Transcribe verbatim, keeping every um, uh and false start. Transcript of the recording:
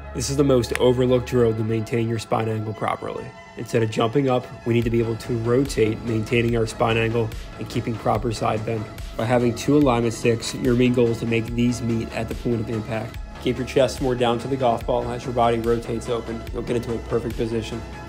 This is the most overlooked drill to maintain your spine angle properly. Instead of jumping up, we need to be able to rotate, maintaining our spine angle and keeping proper side bend. By having two alignment sticks, your main goal is to make these meet at the point of impact. Keep your chest more down to the golf ball as your body rotates open. You'll get into a perfect position.